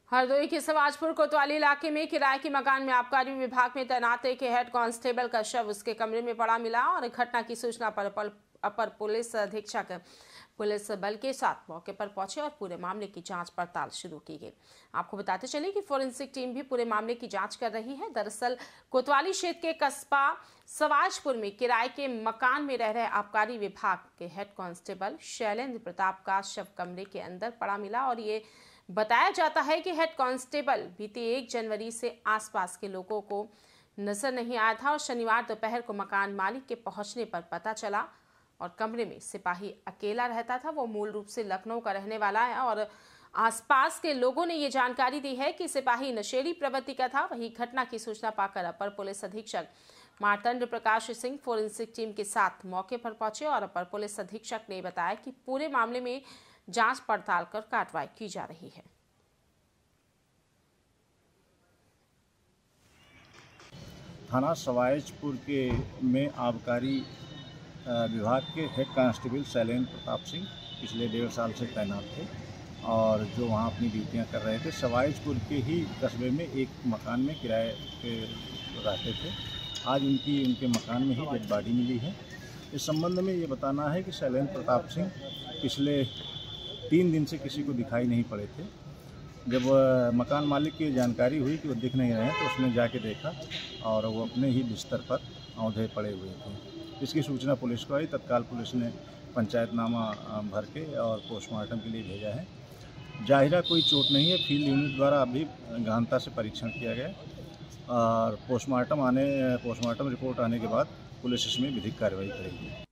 हरदोई के सवाजपुर कोतवाली इलाके में किराए के मकान में आबकारी विभाग में तैनात एक हेड कांस्टेबल का शव उसके कमरे में पड़ा मिला और घटना की सूचना पर अपर पुलिस अधीक्षक पुलिस बल के साथ मौके पर पहुंचे और पूरे मामले की जांच पड़ताल शुरू की गई। आपको बताते चले कि फोरेंसिक टीम भी पूरे मामले की जांच कर रही है। दरअसल कोतवाली क्षेत्र के कस्बा सवाजपुर में किराए के मकान में रह रहे आबकारी विभाग के हेड कांस्टेबल शैलेंद्र प्रताप का शव कमरे के अंदर पड़ा मिला और ये बताया जाता है कि हेड कांस्टेबल बीती 1 जनवरी से आसपास के लोगों को नजर नहीं आया था और शनिवार दोपहर को मकान मालिक के पहुंचने पर पता चला और कमरे में सिपाही अकेला रहता था। वो मूल रूप से लखनऊ का रहने वाला है और आसपास के लोगों ने ये जानकारी दी है कि सिपाही नशेड़ी प्रवृत्ति का था। वहीं घटना की सूचना पाकर अपर पुलिस अधीक्षक मार्तंड प्रकाश सिंह फोरेंसिक टीम के साथ मौके पर पहुंचे और अपर पुलिस अधीक्षक ने बताया कि पूरे मामले में जांच पड़ताल कर कार्रवाई की जा रही है। थाना सवाजपुर के में आबकारी विभाग के हेड कांस्टेबल शैलेंद्र प्रताप सिंह पिछले 1.5 साल से तैनात थे और जो वहाँ अपनी ड्यूटियाँ कर रहे थे। सवाजपुर के ही कस्बे में एक मकान में किराए पे रहते थे। आज उनके मकान में ही डेड बॉडी मिली है। इस संबंध में ये बताना है कि शैलेंद्र प्रताप सिंह पिछले 3 दिन से किसी को दिखाई नहीं पड़े थे। जब मकान मालिक की जानकारी हुई कि वो दिख नहीं रहे हैं तो उसने जाके देखा और वो अपने ही बिस्तर पर औंधे पड़े हुए थे। इसकी सूचना पुलिस को आई। तत्काल पुलिस ने पंचायतनामा भर के और पोस्टमार्टम के लिए भेजा है। जाहिरा कोई चोट नहीं है। फील्ड यूनिट द्वारा अभी गहनता से परीक्षण किया गया और पोस्टमार्टम रिपोर्ट आने के बाद पुलिस इसमें विधिक कार्रवाई करेगी।